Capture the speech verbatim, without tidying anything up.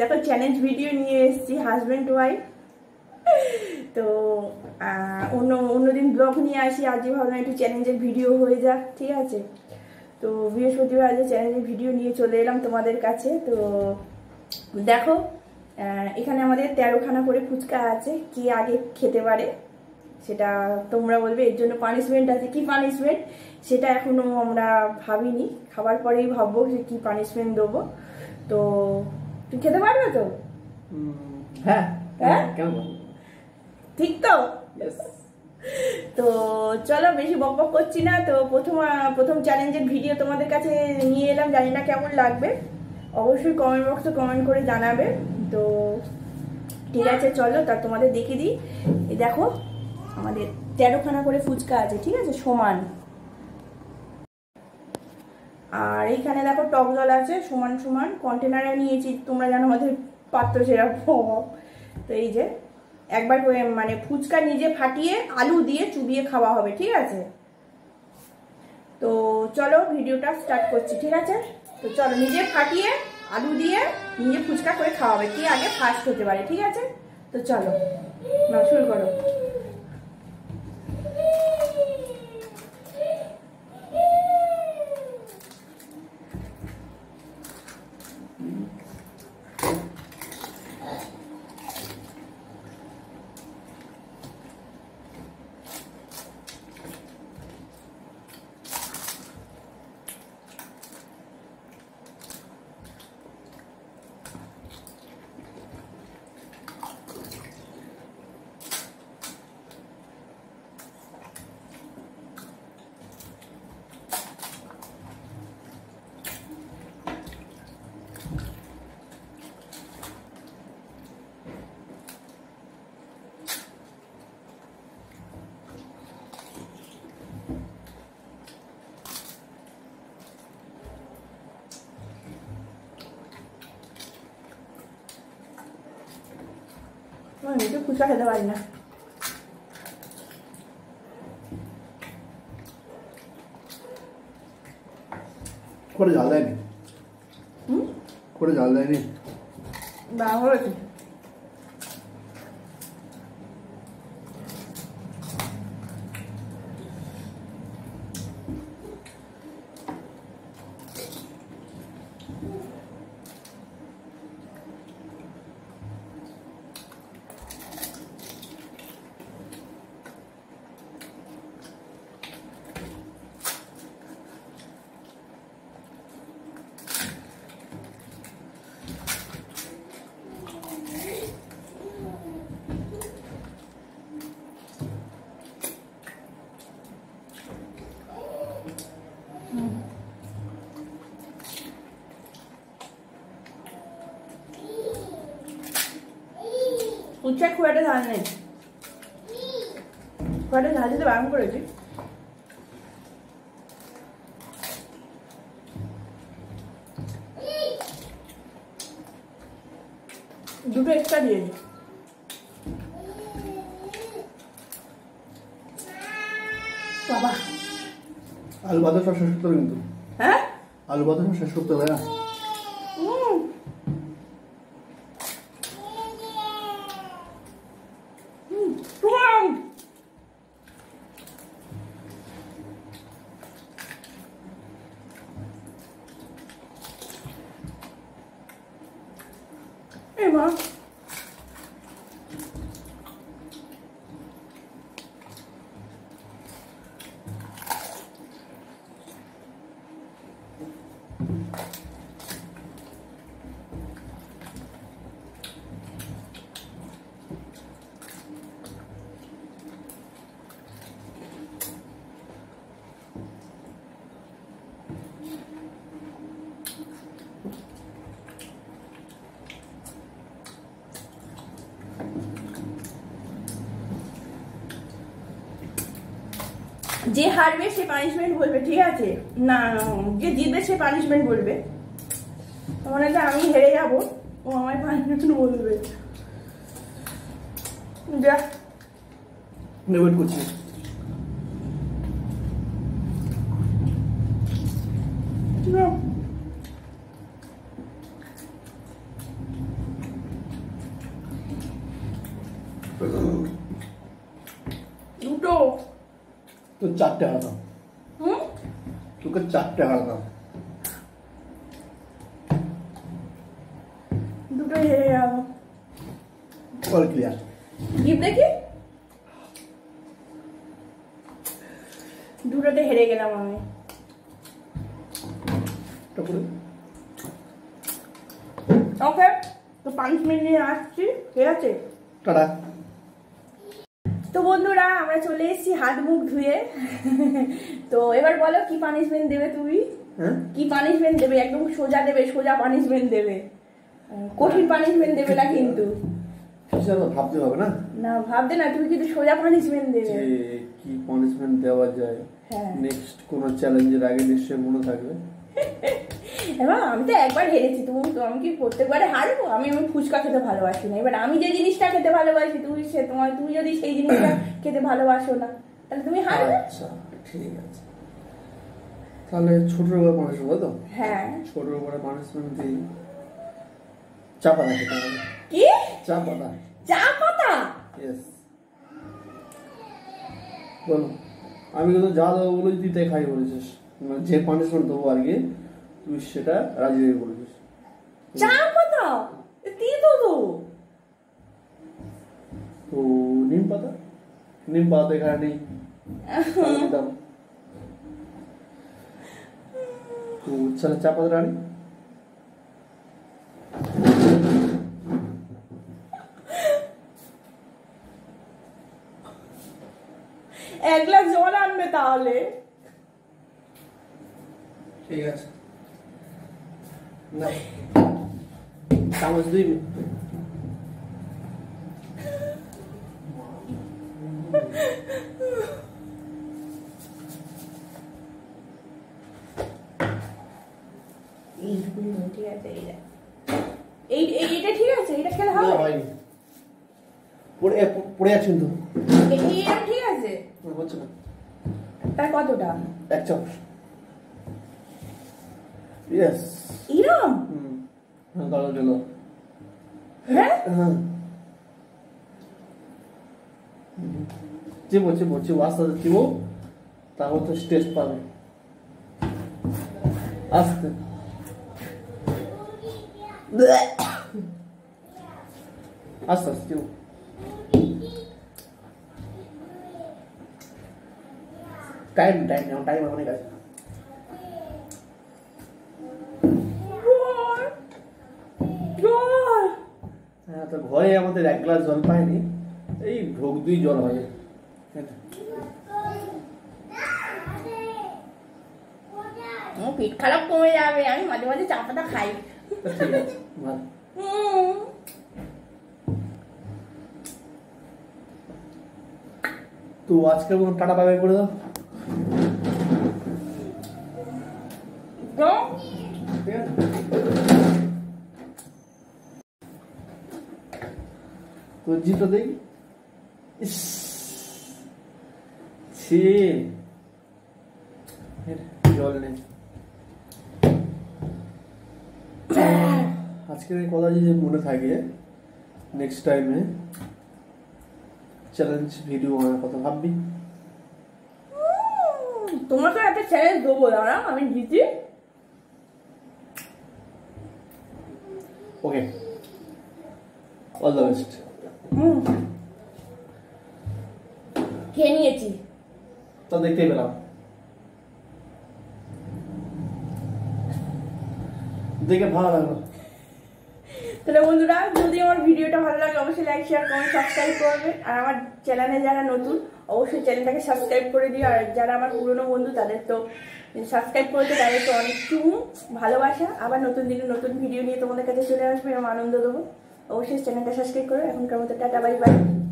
দেখো challenge video নিয়ে এসেছি হাজব্যান্ড ওয়াইফ। তো অন্য অন্যদিন ব্লগ নিয়ে আসি, আজকে ভাবলাম একটু চ্যালেঞ্জের ভিডিও হয়ে যাক, ঠিক আছে। তো বৃহস্পতিবার আজকে চ্যালেঞ্জের ভিডিও নিয়ে চলে এলাম তোমাদের কাছে। তো দেখো এখানে আমাদের তেরোখানা করে ফুচকা আছে, কে আগে খেতে পারে সেটা তোমরা বলবে। এর জন্য পানিশমেন্ট আছে, কি পানিশমেন্ট সেটা এখনো আমরা ভাবিনি, খাবার পরেই ভাববো যে কি পানিশমেন্ট দেবো। তো তুই খেতে পারবে তো? হ্যাঁ হ্যাঁ কেন, ঠিক তো? তো চলো বেশি বক বক করছি না। তো প্রথম প্রথম চ্যালেঞ্জের ভিডিও তোমাদের কাছে নিয়ে এলাম, জানি না কেমন লাগবে, অবশ্যই কমেন্ট বক্সে কমেন্ট করে জানাবে। তো ঠিক আছে চলো তার তোমাদের দেখিয়ে দিই। এই দেখো আমাদের তেরোখানা করে ফুচকা আছে, ঠিক আছে, সমান। আর এইখানে দেখো টক জল আছে সমান সমান, কন্টেনারে নিয়েছি, তোমরা জানো আমাদের পাত্র সেরকম। তো এই যে একবার করে মানে ফুচকা নিজে ফাটিয়ে আলু দিয়ে চুবিয়ে খাওয়া হবে, ঠিক আছে। তো চলো ভিডিওটা স্টার্ট করছি, ঠিক আছে। তো চলো নিজে ফাটিয়ে আলু দিয়ে নিজে ফুচকা করে খাওয়া হবে, কে আগে ফার্স্ট হতে পারে, ঠিক আছে। তো চলো না শুরু করো। নিজে ফুচকা খেতে পারি না। করে জাল দেয়নি, হুম করে জাল দেয়নি, বা হয়েছে। ফুচকা খুব একটা ঝাল নেই, খুব একটা ঝাল দিতে বারণ করেছি। দুটো এক্সট্রা দিয়েছি। বাবা আলু ভাজা সব শেষ করতে হবে কিন্তু। হ্যাঁ আলু ভাজা সব শেষ করতে হবে না। এই মা যে হারবে সে পানিশমেন্ট বলবে, ঠিক আছে না, যে জিতবে সে পানিশমেন্ট বলবে। মনে হচ্ছে আমি হেরে যাবো, ও আমায় পানিশমেন্ট বলবে। যা ওয়েট করছি। দুটো তো চারটে হারাতাম। হুম তোকে চারটে হারাতাম। দুটো হেরে গেল। All clear. গিফট দেখি। দুটোতে হেরে গেলাম আমি। তারপরে ওকে, তো পানিশমেন্ট নিয়ে আসছি, ঠিক আছে? টাটা। তো বন্ধুরা আমরা চলে এসেছি হাত মুখ ধুয়ে। তো এবার বলো কি পানিশমেন্ট দেবে তুমি? হ্যাঁ, কি পানিশমেন্ট দেবে? একদম সোজা দেবে, সোজা পানিশমেন্ট দেবে, কঠিন পানিশমেন্ট দেবে না কিন্তু। ভাবতে হবে না, না ভাবতে না, তুমি কিন্তু সোজা পানিশমেন্ট দেবে। যে কি পানিশমেন্ট দেওয়া যায়। হ্যাঁ, নেক্সট কোন চ্যালেঞ্জের আগে নিশ্চয়ই মনে থাকবে। এবার আমি তো একবার হেরেছি, তুমি তো আমি কি প্রত্যেকবারে হারবো? আমি আমি ফুচকা খেতে ভালোবাসি না। এবার আমি যে জিনিসটা খেতে ভালোবাসি, তুমি সে তোমার তুমি যদি সেই জিনিসটা খেতে ভালোবাসো না, তাহলে তুমি হারবে। আচ্ছা ঠিক আছে, তাহলে ছোটর উপর মানুষ হবে তো? হ্যাঁ, ছোটর উপরে পানিশমেন্ট দিই। চা পাতা খেতে হবে। কি চা পাতা? চা পাতা? ইয়েস। বলো, আমি কিন্তু যা দেবো বলে তুই তাই খাই বলেছিস, মানে যে পানিশমেন্ট দেবো আর কি তুই সেটা রাজি হয়ে বলেছিস। চা পাতা দিয়ে দেবো তো নিম পাতা, নিম পাতা এখানে নেই, দিতাম। তো চলে চা পাতা রানি। এক গ্লাস জল আনবে তাহলে। ঠিক আছে, না চামচ দুই মিনিট। ঠিক আছে, এইটা এই এইটা ঠিক আছে, এটা খেলে হবে? হয়নি, পড়ে পড়ে যাচ্ছেন তো। এইটা ঠিক আছে, হচ্ছে না। তার কতটা? এক চামচ। ইয়েস। ইরম? হুম, হ্যাঁ কালো গেল। হ্যাঁ হ্যাঁ, চিবো চিবো চিবো আস্তে আস্তে চিবো, তারপর তো টেস্ট পাবে। আস্তে আস্তে আস্তে চিবো। টাইম টাইম নাও, টাইম অনেক আছে। হ্যাঁ, তো ঘরে আমাদের এক গ্লাস জল পায়নি, এই ঢোক দুই জল হবে। পেট খারাপ কমে যাবে, আমি মাঝে মাঝে চা পাতা খাই। ঠিক আছে, ভালো। তো আজকের মতো টাটা বাই বাই করে দাও। ঠিক আছে, তো জিতো দেখি। ইস ছি, জল নেই। আজকের এই কথা যদি মনে থাকে, নেক্সট টাইমে চ্যালেঞ্জ ভিডিও বানানোর কথা ভাববি। তোমাকে একটা চ্যালেঞ্জ দেবো, দাঁড়া আমি জিতি। Okay, all the best. হুম, খেয়ে নিয়েছি তো দেখতেই পেলাম, দেখে ভালো লাগলো। তাহলে বন্ধুরা, যদি আমার ভিডিওটা ভালো লাগে অবশ্যই লাইক শেয়ার কমেন্ট সাবস্ক্রাইব করবে। আর আমার চ্যানেলে যারা নতুন অবশ্যই চ্যানেলটাকে সাবস্ক্রাইব করে দিও। আর যারা আমার পুরনো বন্ধু তাদের তো সাবস্ক্রাইব করেছে, তাদের তো অনেক চুমু ভালোবাসা। আবার নতুন দিনে নতুন ভিডিও নিয়ে তোমাদের কাছে চলে আসবে, এরকম আনন্দ দেবো। অবশ্যই চ্যানেলটা সাবস্ক্রাইব করো। এখনকার মতো টাটা বাই বাই।